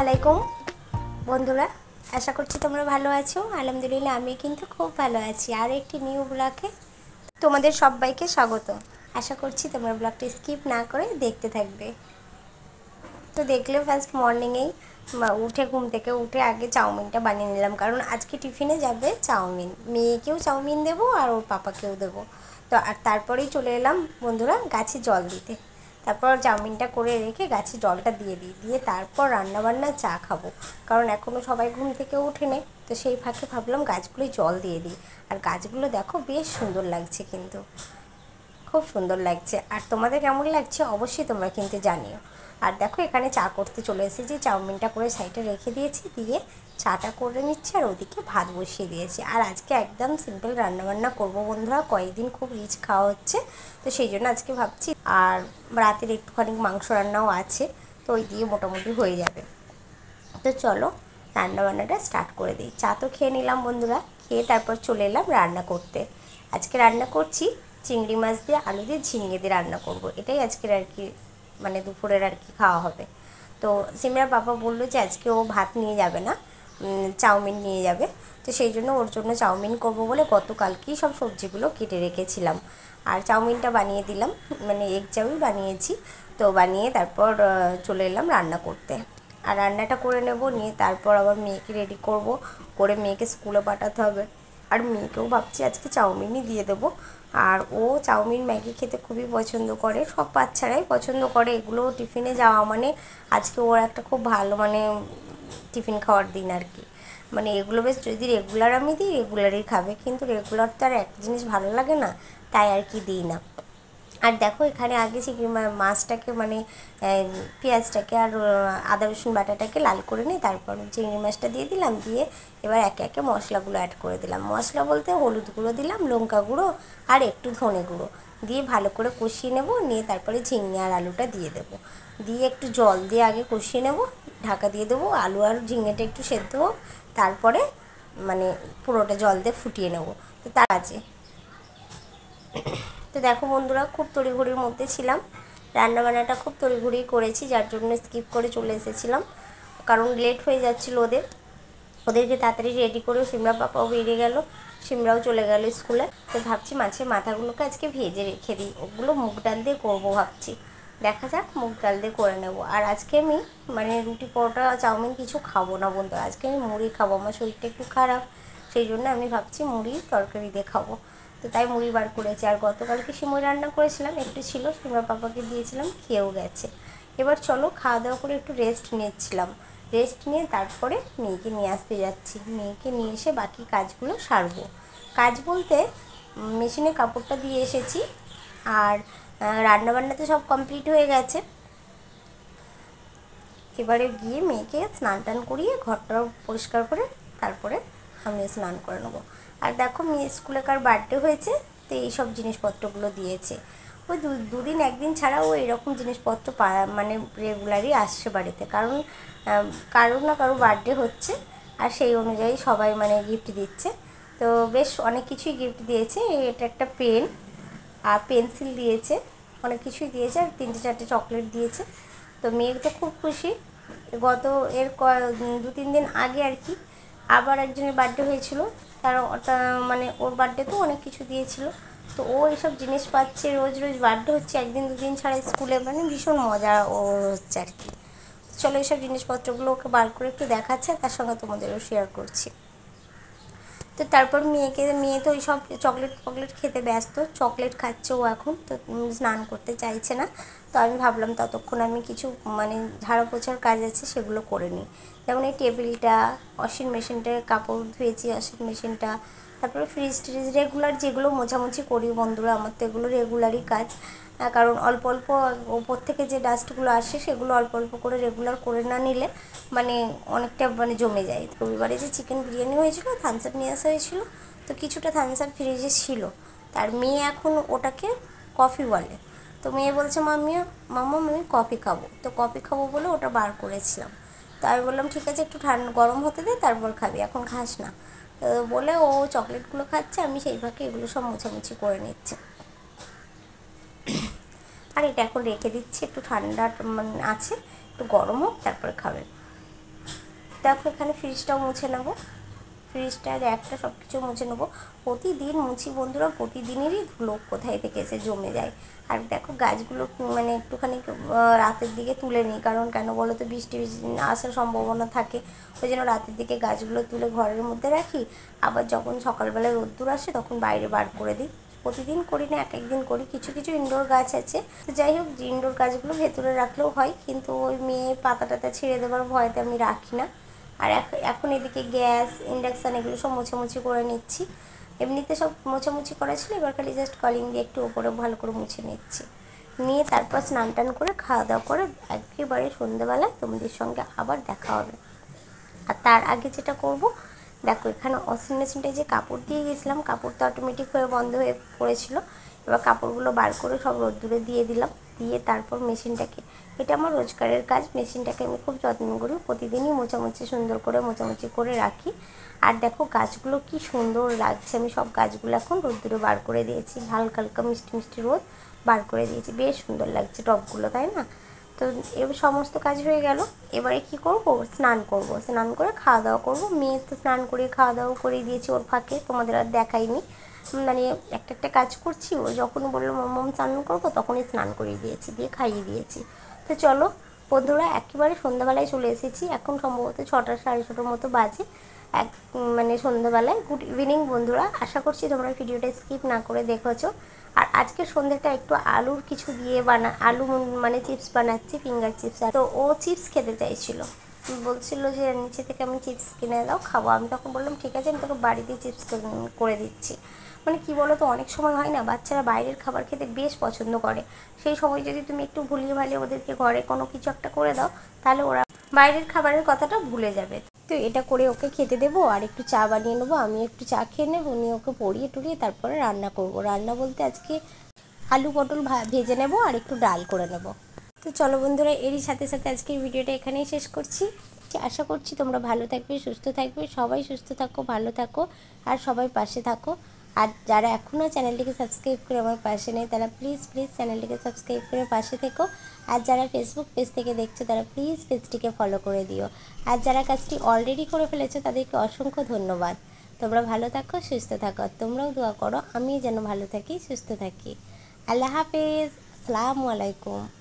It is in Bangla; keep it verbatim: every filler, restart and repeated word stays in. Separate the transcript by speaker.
Speaker 1: আলাইকুম বন্ধুরা, আশা করছি তোমরা ভালো আছো। আলহামদুলিল্লাহ আমি কিন্তু খুব ভালো আছি। আর একটি নিউ ব্লগে তোমাদের সবাইকে স্বাগত। আশা করছি তোমরা ব্লগটি স্কিপ না করে দেখতে থাকবে। তো দেখলে ফার্স্ট মর্নিংয়েই উঠে ঘুম থেকে উঠে আগে চাউমিনটা বানিয়ে নিলাম, কারণ আজকে টিফিনে যাবে চাউমিন। মেয়েকেও চাউমিন দেবো আর ওর পাপাকেও দেবো। তো আর তারপরেই চলে এলাম বন্ধুরা গাছে জল দিতে। তারপর চাউমিনটা করে রেখে গাছে জলটা দিয়ে দিই, দিয়ে তারপর রান্নাবান্না চা খাবো, কারণ এখনও সবাই ঘুম থেকে ওঠেনি। তো সেই ফাঁকে ভাবলাম গাছগুলোই জল দিয়ে দিই। আর গাছগুলো দেখো বেশ সুন্দর লাগছে, কিন্তু খুব সুন্দর লাগছে। আর তোমাদের কেমন লাগছে অবশ্যই তোমরা কিন্তু জানিও। আর দেখো এখানে চা করতে চলে এসেছি, চাউমিনটা করে সাইডে রেখে দিয়েছি, দিয়ে চাটা করে নিচ্ছি আর ওদিকে ভাত বসিয়ে দিয়েছি। আর আজকে একদম সিম্পল রান্নাবান্না করবো বন্ধুরা, কয়েকদিন খুব রিচ খাওয়া হচ্ছে, তো সেই জন্য আজকে ভাবছি। আর রাতের একটুখানি মাংস রান্নাও আছে, তো ওই দিয়ে মোটামুটি হয়ে যাবে। তো চলো রান্নাবান্নাটা স্টার্ট করে দিই। চা তো খেয়ে নিলাম বন্ধুরা, খেয়ে তারপর চলে এলাম রান্না করতে। আজকে রান্না করছি চিংড়ি মাছ দিয়ে আলু দিয়ে ঝিঙে দিয়ে রান্না করব। এটাই আজকের আর কি মানে দুপুরের আর কি খাওয়া হবে। তো সিমরার বাবা বললো যে আজকে ও ভাত নিয়ে যাবে না, চাউমিন নিয়ে যাবে। তো সেই জন্য ওর জন্য চাউমিন করব বলে গতকালকেই সব সবজিগুলো কেটে রেখেছিলাম। আর চাউমিনটা বানিয়ে দিলাম, মানে এগ চাউমিন বানিয়েছি। তো বানিয়ে তারপর চলে এলাম রান্না করতে। আর রান্নাটা করে নেব, নিয়ে তারপর আবার মেয়েকে রেডি করব, করে মেয়েকে স্কুলে পাঠাতে হবে। আর মেয়েকেও ভাবছি আজকে চাউমিনই দিয়ে দেবো। আর ও চাউমিন ম্যাগি খেতে খুবই পছন্দ করে, সব বাচ্চারাই পছন্দ করে এগুলো। টিফিনে যাওয়া মানে আজকে ওর একটা খুব ভালো মানে টিফিন খাওয়ার দিন আর কি। মানে এগুলো বেশ যদি রেগুলার আমি দিই রেগুলারই খাবে, কিন্তু রেগুলার তো আর এক জিনিস ভালো লাগে না, তাই আর কি দিই না। আর দেখো এখানে আগে চিংড়ি মাছটাকে মানে পেঁয়াজটাকে আর আদা রসুন বাটাটাকে লাল করে নিই, তারপর চিংড়ি মাছটা দিয়ে দিলাম, দিয়ে এবার একে একে মশলাগুলো অ্যাড করে দিলাম। মশলা বলতে হলুদ গুঁড়ো দিলাম, লঙ্কা গুঁড়ো আর একটু ধনে গুঁড়ো দিয়ে ভালো করে কষিয়ে নেব। নিয়ে তারপরে ঝিঙে আর আলুটা দিয়ে দেবো, দিয়ে একটু জল দিয়ে আগে কষিয়ে নেব, ঢাকা দিয়ে দেবো। আলু আর ঝিঙেটা একটু সেদ্ধ হোক, তারপরে মানে পুরোটা জল দিয়ে ফুটিয়ে নেব। তো তার আছে তো দেখো বন্ধুরা খুব তড়িঘড়ির মধ্যে ছিলাম, রান্নাবান্নাটা খুব তড়িঘড়ি করেছি, যার জন্য স্কিপ করে চলে এসেছিলাম, কারণ লেট হয়ে যাচ্ছিল ওদের। ওদেরকে তাড়াতাড়ি রেডি করে সিমরা পাপাও বেরিয়ে গেল, সিমরাও চলে গেল স্কুলে। তো ভাবছি মাছের মাথাগুলোকে আজকে ভেজে রেখে দিই, ওগুলো মুগ ডাল দিয়ে করবো ভাবছি। দেখা যাক, মুগ ডাল দিয়ে করে নেব। আর আজকে আমি মানে রুটি পরোটা চাউমিন কিছু খাবো না বন্ধুরা, আজকে আমি মুড়ি খাবো। আমার শরীরটা একটু খারাপ, সেই জন্য আমি ভাবছি মুড়ি তরকারি দিয়ে খাবো। তো তাই মুড়ি বার করেছি। আর গতকালকে সিমই রান্না করেছিলাম, একটু ছিল, সিমরা পাপাকে দিয়েছিলাম, খেয়েও গেছে। এবার চলো খাওয়া দাওয়া করে একটু রেস্ট নিচ্ছিলাম। রেস্ট নিয়ে তারপরে মেয়েকে নিয়ে আসতে যাচ্ছি। মেয়েকে নিয়ে এসে বাকি কাজগুলো সারবো। কাজ বলতে মেশিনে কাপড়টা দিয়ে এসেছি, আর রান্নাবান্না তো সব কমপ্লিট হয়ে গেছে। এবারে গিয়ে মেয়েকে স্নান টান করিয়ে ঘরটাও পরিষ্কার করে তারপরে আমিও স্নান করে নেবো। আর দেখো মেয়ে স্কুলে কার বার্থডে হয়েছে, তো এইসব জিনিসপত্রগুলো দিয়েছে। ওই দু দুদিন একদিন ছাড়াও এরকম জিনিসপত্র পা মানে রেগুলারই আসছে বাড়িতে, কারণ কারোর না কারো বার্থডে হচ্ছে, আর সেই অনুযায়ী সবাই মানে গিফট দিচ্ছে। তো বেশ অনেক কিছুই গিফট দিয়েছে। এটা একটা পেন আর পেন্সিল দিয়েছে, অনেক কিছুই দিয়েছে, আর তিনটে চারটে চকলেট দিয়েছে। তো মেয়ে তো খুব খুশি। গত এর দু তিন দিন আগে আর কি আবার একজনের বার্থডে হয়েছিল, তার ওটা মানে ওর বার্থডে তো অনেক কিছু দিয়েছিল। তো ও এইসব জিনিস পাচ্ছে, রোজ রোজ বার্থডে হচ্ছে একদিন দুদিন ছাড়া স্কুলে, মানে ভীষণ মজা ওর হচ্ছে আর কি। চলো এইসব জিনিসপত্রগুলো ওকে বার করে একটু দেখাচ্ছে, তার সঙ্গে তোমাদেরও শেয়ার করছি। তো তারপর মেয়েকে মেয়ে তো ওই সব চকলেট ফকলেট খেতে ব্যস্ত, চকলেট খাচ্ছে ও এখন, তো স্নান করতে চাইছে না। তো আমি ভাবলাম ততক্ষণ আমি কিছু মানে ঝাড়া পোছার কাজ আছে সেগুলো করে নিই। যেমন এই টেবিলটা, ওয়াশিং মেশিনটা, কাপড় ধুয়েছি ওয়াশিং মেশিনটা, তারপরে ফ্রিজ ট্রিজ রেগুলার যেগুলো মোছামুছি করি বন্ধুরা, আমার তো এগুলো রেগুলারই কাজ। কারণ অল্প অল্প ওপর থেকে যে ডাস্টগুলো আসে সেগুলো অল্প অল্প করে রেগুলার করে না নিলে মানে অনেকটা মানে জমে যায়। রবিবারে যে চিকেন বিরিয়ানি হয়েছিল, থামস আপ নিয়ে আসা হয়েছিল, তো কিছুটা থামস আপ ফ্রিজে ছিল। তার মেয়ে এখন ওটাকে কফি বলে। তো মেয়ে বলছে মাম্মি মাম্মা আমি কফি খাবো, তো কফি খাবো বলে ওটা বার করেছিলাম। তো আমি বললাম ঠিক আছে একটু ঠান্ডা গরম হতে দে তারপর খাবি, এখন খাস না। তো বলে ও চকলেটগুলো খাচ্ছে, আমি সেই ফাঁকে এগুলো সব মোছামুছি করে নিচ্ছি। আর এটা এখন রেখে দিচ্ছি, একটু ঠান্ডা মানে আছে, একটু গরম হোক তারপরে খাবে। দেখো এখানে ফ্রিজটাও মুছে নেবো, ফ্রিজটা র্যাকটা সব কিছু মুছে নেবো। প্রতিদিন মুছি বন্ধুরা, প্রতিদিনেরই ধুলো কোথায় থেকে এসে জমে যায়। আর দেখো গাছগুলো মানে একটুখানি রাতের দিকে তুলে নিই, কারণ কেন বলো তো, বৃষ্টি আসার সম্ভাবনা থাকে, ওই জন্য রাতের দিকে গাছগুলো তুলে ঘরের মধ্যে রাখি। আবার যখন সকালবেলা রোদ্দুর আসে তখন বাইরে বার করে দিই। প্রতিদিন করি না, এক একদিন করি। কিছু কিছু ইনডোর গাছ আছে, তো যাই হোক ইনডোর গাছগুলো ভেতরে রাখলেও হয়, কিন্তু ওই মেয়ে পাতা টাতা ছেড়ে দেওয়ার ভয়তে আমি রাখি না। আর এখন এদিকে গ্যাস, ইন্ডাকশান এগুলো সব মোছামুছি করে নিচ্ছি। এমনিতে সব মোছামুছি করা ছিল, এবার খালি জাস্ট কলিং দিয়ে একটু ওপরে ভালো করে মুছে নিচ্ছি। নিয়ে তারপর স্নান টান করে খাওয়া দাওয়া করে একেবারে সন্ধ্যেবেলায় তোমাদের সঙ্গে আবার দেখা হবে। আর তার আগে যেটা করব, দেখো এখানে ওয়াশিং মেশিনটায় যে কাপড় দিয়ে গেছিলাম, কাপড় তো অটোমেটিক হয়ে বন্ধ হয়ে পড়েছিল। এবার কাপড়গুলো বার করে সব রোদ্দুরে দিয়ে দিলাম, দিয়ে তারপর মেশিনটাকে, এটা আমার রোজগারের কাজ, মেশিনটাকে আমি খুব যত্ন করি, প্রতিদিনই মোছামুছি সুন্দর করে মোছামুছি করে রাখি। আর দেখো গাছগুলো কি সুন্দর লাগছে, আমি সব গাছগুলো এখন রোদ্দুরে বার করে দিয়েছি, হালকা হালকা মিষ্টি মিষ্টি রোদ বার করে দিয়েছি, বেশ সুন্দর লাগছে টবগুলো, তাই না? তো এবার সমস্ত কাজ হয়ে গেল। এবারে কি করব, স্নান করব, স্নান করে খাওয়া দাওয়া করব। মেয়ে তো স্নান করে খাওয়া দাওয়া করে দিয়েছি ওর ফাঁকে, তোমাদের আর দেখাইনি, মানে একটা একটা কাজ করছি। ও যখন বললো মাম্মাম স্নান করবো তখনই স্নান করিয়ে দিয়েছি, দিয়ে খাইয়ে দিয়েছি। তো চলো বন্ধুরা, একেবারে সন্ধ্যাবেলায় চলে এসেছি, এখন সম্ভবত ছটা সাড়ে ছটার মতো বাজে, এক মানে সন্ধ্যাবেলায়। গুড ইভিনিং বন্ধুরা, আশা করছি তোমরা ভিডিওটা স্কিপ না করে দেখেছো। আর আজকের সন্ধ্যাটা একটু আলুর কিছু দিয়ে বানা, আলু মানে চিপস বানাচ্ছি, ফিঙ্গার চিপস। তো ও চিপস খেতে চাইছিল, বলছিল যে নিচে থেকে আমি চিপস কিনে দাও, খাবো। আমি তখন বললাম ঠিক আছে, আমি তোকে বাড়িতে চিপস করে দিচ্ছি। মানে কি বলো তো, অনেক সময় হয় না, বাচ্চারা বাইরের খাবার খেতে বেশ পছন্দ করে, সেই সময় যদি তুমি একটু ভুলিয়ে ভালিয়ে ওদেরকে ঘরে কোনো কিছু একটা করে দাও, তাহলে ওরা বাইরের খাবারের কথাটা ভুলে যাবে। তো এটা করে ওকে খেতে দেবো, আর একটু চা বানিয়ে নেবো, আমি একটু চা খেয়ে নেবো, নিয়ে ওকে পরিয়ে টরিয়ে তারপরে রান্না করব। রান্না বলতে আজকে আলু পটল ভেজে নেব আর একটু ডাল করে নেব। তো চলো বন্ধুরা, এরই সাথে সাথে আজকের ভিডিওটা এখানেই শেষ করছি। আশা করছি তোমরা ভালো থাকবে, সুস্থ থাকবে, সবাই সুস্থ থাকো, ভালো থাকো, আর সবাই পাশে থাকো। আর যারা এখনও চ্যানেলটিকে সাবস্ক্রাইব করে আমার পাশে নেই, তারা প্লিজ প্লিজ চ্যানেলটিকে সাবস্ক্রাইব করে পাশে থেকো। আর যারা ফেসবুক পেজ থেকে দেখছো, তারা প্লিজ পেজটিকে ফলো করে দিও। আর যারা কাজটি অলরেডি করে ফেলেছো, তাদেরকে অসংখ্য ধন্যবাদ। তোমরা ভালো থাকো, সুস্থ থাকো, তোমরাও দোয়া করো আমি যেন ভালো থাকি, সুস্থ থাকি। আল্লাহ হাফেজ, আসসালামু আলাইকুম।